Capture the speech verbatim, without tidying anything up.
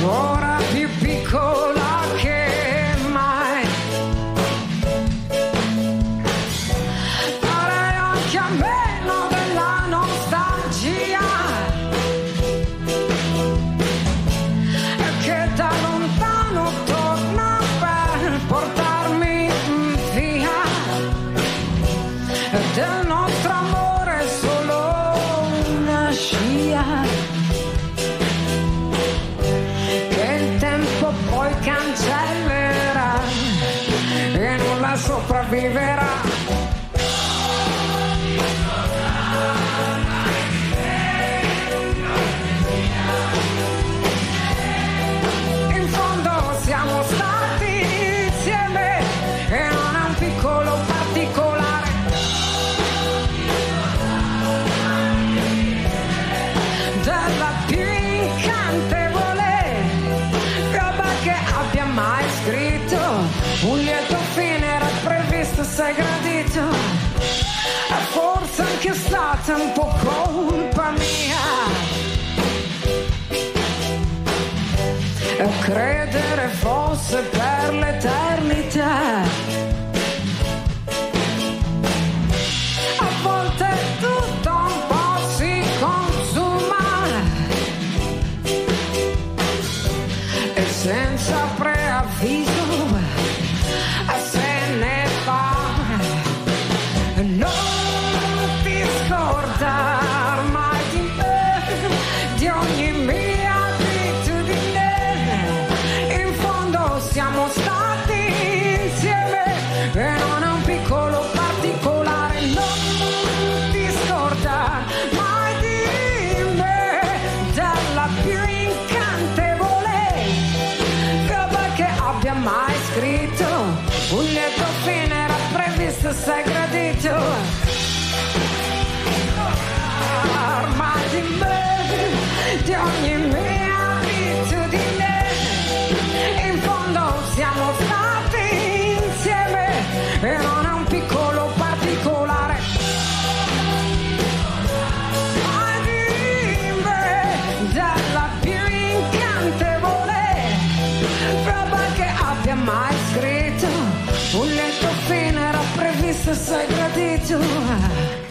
ora più piccola che mai. Farei anche a meno della nostalgia che da lontano torna per portarmi via. Del nostro amore solo una scia che il tempo poi cancellerà e non la sopravviverà. In fondo siamo stati insieme e non è un piccolo particolare della più incantevole roba che abbia mai scritto. Un lieto fine era previsto, sei gradito. E forse anche stata un po' colpa mia. E credere fosse per l'eternità. A volte tutto un po' si consuma e senza preavviso se ne va. Non ti scordar mai di me, di ogni mia abitudine. In fondo siamo stati insieme e non è un piccolo particolare. Non ti scordar mai di me, della più incantevole roba che abbia mai scritto. Un lieto fine era previsto, sei gradito. Ormai di me, di ogni mia abitudine. In fondo siamo stati insieme e non è un piccolo particolare. Mai di me, della più incantevole roba che abbia mai scritto. Un lieto fine era previsto, sei gradito.